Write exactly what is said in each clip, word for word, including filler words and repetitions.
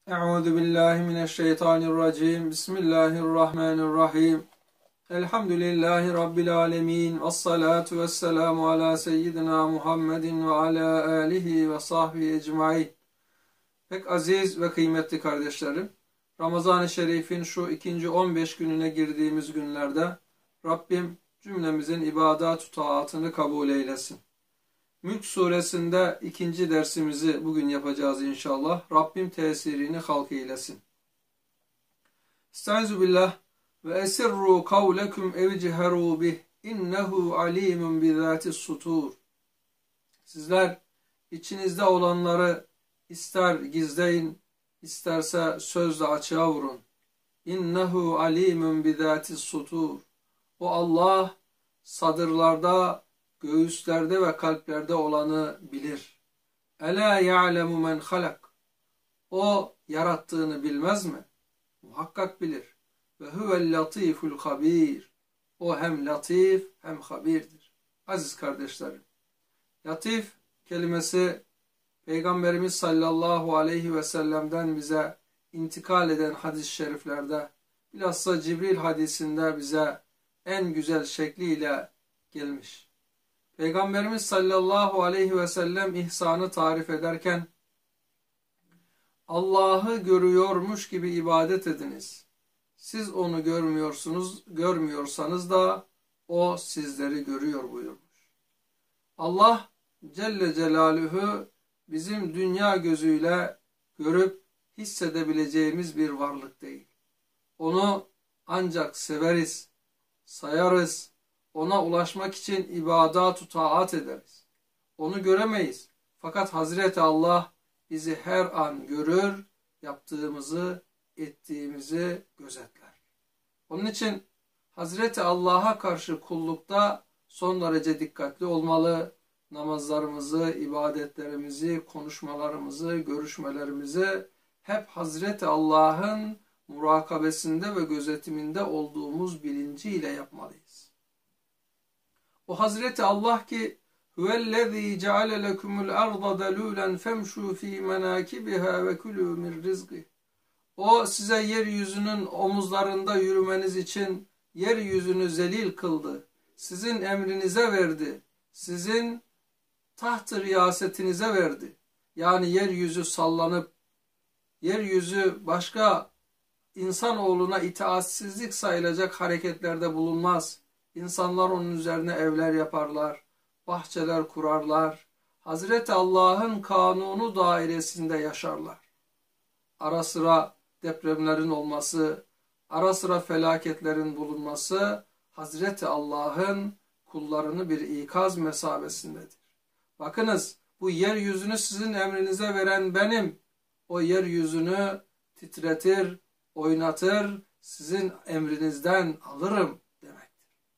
Euzu billahi mineşşeytanirracim. Bismillahirrahmanirrahim. Elhamdülillahi rabbil alamin. Ves salatu vesselamu ala seyyidina Muhammedin ve ala alihi ve sahbihi ecmaîn. Pek aziz ve kıymetli kardeşlerim, Ramazan-ı Şerif'in şu ikinci on beş gününe girdiğimiz günlerde Rabbim cümlemizin ibadat-ı taatını kabul eylesin. Mülk suresinde ikinci dersimizi bugün yapacağız inşallah. Rabbim tesirini halk eylesin. Estaizu billah ve esirru kavlekum evciheru bih innehu alimun bizatis sutur. Sizler içinizde olanları ister gizleyin, isterse sözle açığa vurun. İnnehu alimun bizatis sutur. O Allah sadırlarda, göğüslerde ve kalplerde olanı bilir. Ela ya'lemu men halak. O yarattığını bilmez mi? Muhakkak bilir. Ve huvel latiful habir. O hem latif hem habirdir. Aziz kardeşlerim, latif kelimesi Peygamberimiz sallallahu aleyhi ve sellem'den bize intikal eden hadis-i şeriflerde, bilhassa Cibril hadisinde bize en güzel şekliyle gelmiş. Peygamberimiz sallallahu aleyhi ve sellem ihsanı tarif ederken Allah'ı görüyormuş gibi ibadet ediniz. Siz onu görmüyorsunuz, görmüyorsanız da o sizleri görüyor buyurmuş. Allah Celle Celaluhu bizim dünya gözüyle görüp hissedebileceğimiz bir varlık değil. Onu ancak severiz, sayarız, ona ulaşmak için ibadat-ı taat ederiz. Onu göremeyiz. Fakat Hazreti Allah bizi her an görür, yaptığımızı, ettiğimizi gözetler. Onun için Hazreti Allah'a karşı kullukta son derece dikkatli olmalı. Namazlarımızı, ibadetlerimizi, konuşmalarımızı, görüşmelerimizi hep Hazreti Allah'ın murakabesinde ve gözetiminde olduğumuz bilinciyle yapmalıyız. O Hazreti Allah ki huvellezî ceale lekumul arda delûlen femşû fî menâkibiha ve kulû min rizqi. O size yeryüzünün omuzlarında yürümeniz için yeryüzünü zelil kıldı. Sizin emrinize verdi. Sizin taht-ı riyasetinize verdi. Yani yeryüzü sallanıp yeryüzü başka insanoğluna itaatsizlik sayılacak hareketlerde bulunmaz. İnsanlar onun üzerine evler yaparlar, bahçeler kurarlar. Hazreti Allah'ın kanunu dairesinde yaşarlar. Ara sıra depremlerin olması, ara sıra felaketlerin bulunması Hazreti Allah'ın kullarını bir ikaz mesabesindedir. Bakınız, bu yeryüzünü sizin emrinize veren benim. O yeryüzünü titretir, oynatır, sizin emrinizden alırım demektir.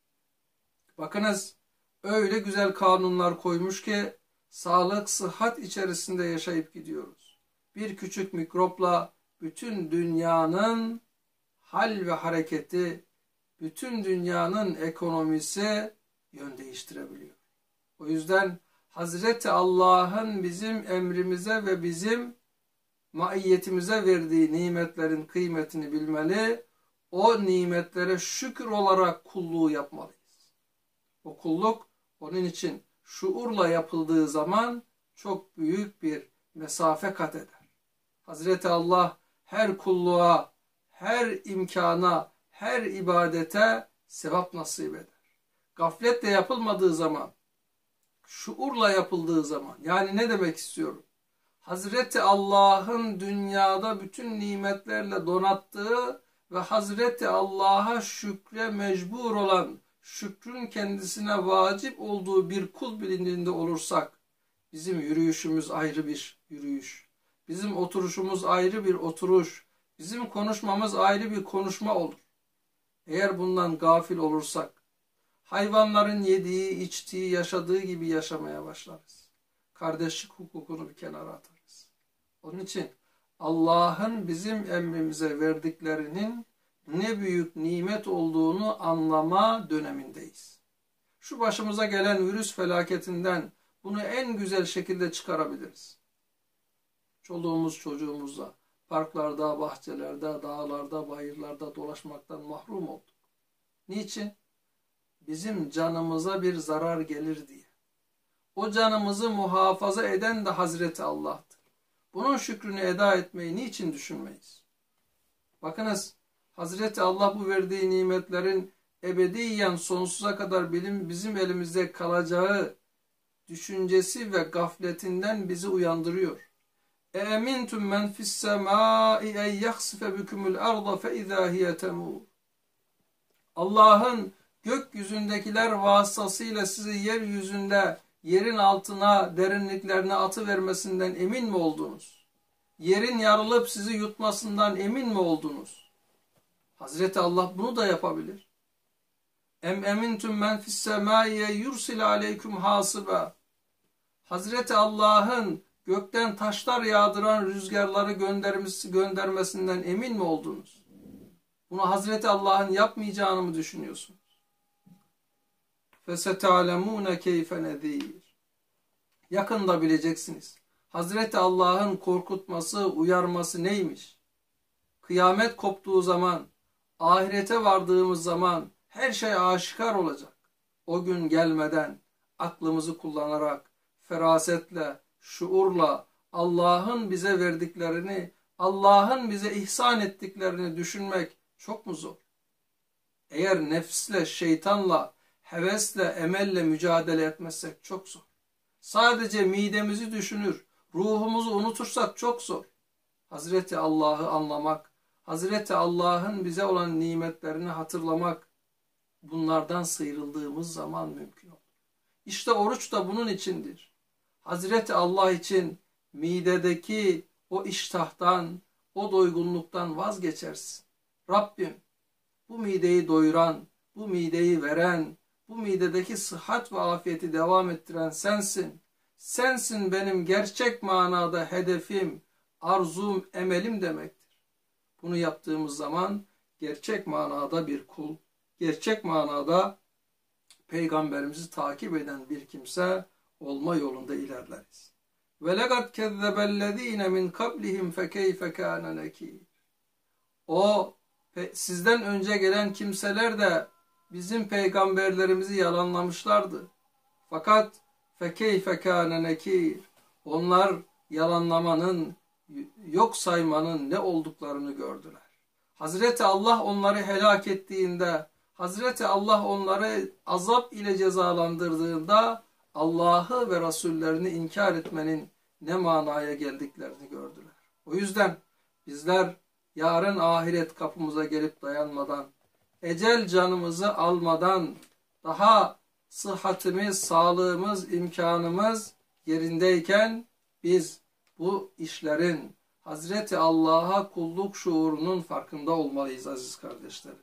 Bakınız, öyle güzel kanunlar koymuş ki sağlık, sıhhat içerisinde yaşayıp gidiyoruz. Bir küçük mikropla bütün dünyanın hal ve hareketi, bütün dünyanın ekonomisi yön değiştirebiliyor. O yüzden Hazreti Allah'ın bizim emrimize ve bizim maiyetimize verdiği nimetlerin kıymetini bilmeli, o nimetlere şükür olarak kulluğu yapmalıyız. O kulluk onun için şuurla yapıldığı zaman çok büyük bir mesafe kat eder. Hazreti Allah her kulluğa, her imkana, her ibadete sevap nasip eder. Gafletle yapılmadığı zaman, şuurla yapıldığı zaman, yani ne demek istiyorum? Hazreti Allah'ın dünyada bütün nimetlerle donattığı ve Hazreti Allah'a şükre mecbur olan, şükrün kendisine vacip olduğu bir kul bilincinde olursak, bizim yürüyüşümüz ayrı bir yürüyüş, bizim oturuşumuz ayrı bir oturuş, bizim konuşmamız ayrı bir konuşma olur. Eğer bundan gafil olursak, hayvanların yediği, içtiği, yaşadığı gibi yaşamaya başlarız. Kardeşlik hukukunu bir kenara atarız. Onun için Allah'ın bizim emrimize verdiklerinin ne büyük nimet olduğunu anlama dönemindeyiz. Şu başımıza gelen virüs felaketinden bunu en güzel şekilde çıkarabiliriz. Çoluğumuz çocuğumuzla parklarda, bahçelerde, dağlarda, bayırlarda dolaşmaktan mahrum olduk. Niçin? Bizim canımıza bir zarar gelir diye. O canımızı muhafaza eden de Hazreti Allah'tır. Bunun şükrünü eda etmeyi niçin düşünmeyiz? Bakınız, Hazreti Allah bu verdiği nimetlerin ebediyen sonsuza kadar bilim bizim elimizde kalacağı düşüncesi ve gafletinden bizi uyandırıyor. اَاَمِنْتُمْ مَنْ فِي السَّمَاءِ اَنْ يَخْسِفَ بِكُمُ الْاَرْضَ فَاِذَا هِيَ تَمُورٌ. Allah'ın gökyüzündekiler vasıtasıyla sizi yeryüzünde, yerin altına, derinliklerine atıvermesinden emin mi oldunuz? Yerin yarılıp sizi yutmasından emin mi oldunuz? Hazreti Allah bunu da yapabilir. Em emintum men fis semâiye yursil aleyküm hasiba. Hazreti Allah'ın gökten taşlar yağdıran rüzgarları göndermesi, göndermesinden emin mi oldunuz? Bunu Hazreti Allah'ın yapmayacağını mı düşünüyorsunuz? فَسَتَعْلَمُونَ كَيْفَ نَذ۪يرٌ. Yakında bileceksiniz. Hazreti Allah'ın korkutması, uyarması neymiş? Kıyamet koptuğu zaman, ahirete vardığımız zaman her şey aşikar olacak. O gün gelmeden aklımızı kullanarak, ferasetle, şuurla Allah'ın bize verdiklerini, Allah'ın bize ihsan ettiklerini düşünmek çok mu zor? Eğer nefsle, şeytanla, hevesle, emelle mücadele etmezsek çok zor. Sadece midemizi düşünür, ruhumuzu unutursak çok zor. Hazreti Allah'ı anlamak, Hazreti Allah'ın bize olan nimetlerini hatırlamak, bunlardan sıyrıldığımız zaman mümkün olur. İşte oruç da bunun içindir. Hazreti Allah için midedeki o iştahtan, o doygunluktan vazgeçersin. Rabbim, bu mideyi doyuran, bu mideyi veren, bu midedeki sıhhat ve afiyeti devam ettiren sensin. Sensin benim gerçek manada hedefim, arzum, emelim demektir. Bunu yaptığımız zaman gerçek manada bir kul, gerçek manada Peygamberimizi takip eden bir kimse olma yolunda ilerleriz. وَلَقَدْ كَذَّبَ الَّذ۪ينَ مِنْ قَبْلِهِمْ فَكَيْفَ كَانَ نَك۪يرٌ. O sizden önce gelen kimseler de bizim peygamberlerimizi yalanlamışlardı. Fakat فَكَيْفَ كَانَ نَك۪يرٌ. Onlar yalanlamanın, yok saymanın ne olduklarını gördüler. Hazreti Allah onları helak ettiğinde, Hazreti Allah onları azap ile cezalandırdığında Allah'ı ve Resullerini inkar etmenin ne manaya geldiklerini gördüler. O yüzden bizler yarın ahiret kapımıza gelip dayanmadan, ecel canımızı almadan, daha sıhhatimiz, sağlığımız, imkanımız yerindeyken biz bu işlerin Hazreti Allah'a kulluk şuurunun farkında olmalıyız aziz kardeşlerim.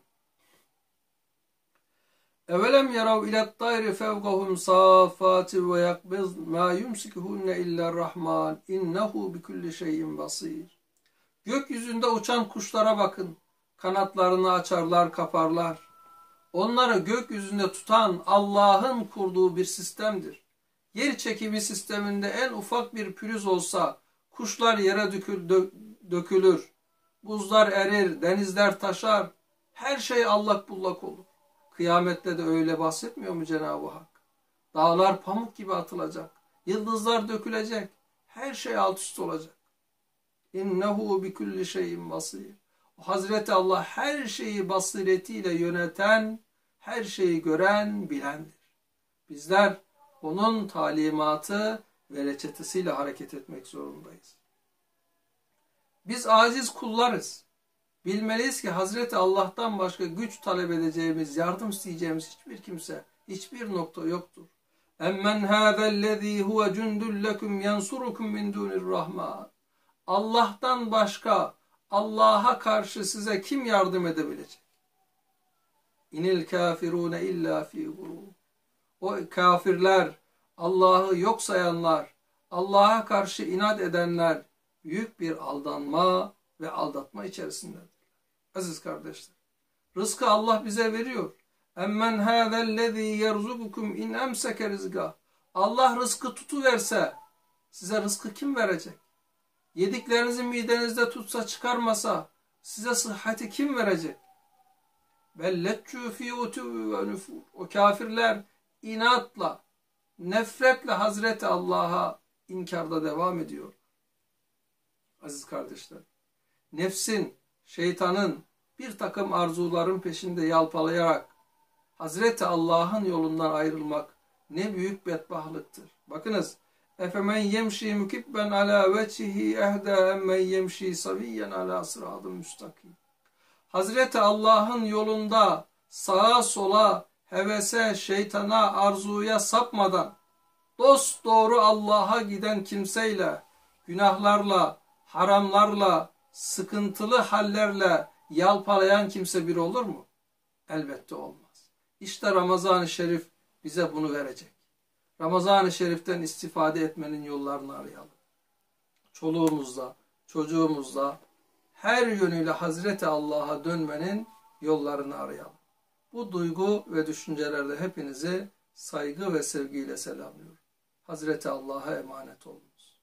Evelem yarav ilet tayri fevkahum safati ve yakbiz ma yumsikuhunne illa rahman innehu bikulli şeyin basir. Gökyüzünde uçan kuşlara bakın. Kanatlarını açarlar, kaparlar. Onları gökyüzünde tutan Allah'ın kurduğu bir sistemdir. Yer çekimi sisteminde en ufak bir pürüz olsa kuşlar yere dökülür, buzlar erir, denizler taşar, her şey allak bullak olur. Kıyamette de öyle bahsetmiyor mu Cenab-ı Hak? Dağlar pamuk gibi atılacak, yıldızlar dökülecek, her şey alt üst olacak. İnnehu bikulli şeyin basir. Hazreti Allah her şeyi basiretiyle yöneten, her şeyi gören, bilendir. Bizler onun talimatı ve reçetesiyle hareket etmek zorundayız. Biz aciz kullarız. Bilmeliyiz ki Hazreti Allah'tan başka güç talep edeceğimiz, yardım isteyeceğimiz hiçbir kimse, hiçbir nokta yoktur. Emmen hâzellezî huve cundul lekum yansurukum min dûnirrahman. Allah'tan başka, Allah'a karşı size kim yardım edebilecek? İnil kafirûne illâ fî gurûr. O kafirler, Allah'ı yok sayanlar, Allah'a karşı inat edenler büyük bir aldanma ve aldatma içerisindedir. Aziz kardeşler, rızkı Allah bize veriyor. Emmen hâzellezî yerzukukum in emseke rizgâ. Allah rızkı tutuverse size rızkı kim verecek? Yediklerinizi midenizde tutsa çıkarmasa size sıhhati kim verecek? Belleccû fî utûvü ve nüfûr. O kafirler inatla, nefretle Hazreti Allah'a inkarda devam ediyor. Aziz kardeşler, nefsin, şeytanın bir takım arzuların peşinde yalpalayarak Hazreti Allah'ın yolundan ayrılmak ne büyük bedbahtlıktır. Bakınız, efemen yemşi mukibben ala vecihi ehda emmen yemşi saviyyen ala sıradın müstakim. Hazreti Allah'ın yolunda sağa sola, hevese, şeytana, arzuya sapmadan dost doğru Allah'a giden kimseyle, günahlarla, haramlarla, sıkıntılı hallerle yalpalayan kimse bir olur mu? Elbette olmaz. İşte Ramazan-ı Şerif bize bunu verecek. Ramazan-ı Şerif'ten istifade etmenin yollarını arayalım. Çoluğumuzla, çocuğumuzla her yönüyle Hazreti Allah'a dönmenin yollarını arayalım. Bu duygu ve düşüncelerle hepinizi saygı ve sevgiyle selamlıyorum. Hazreti Allah'a emanet olunuz.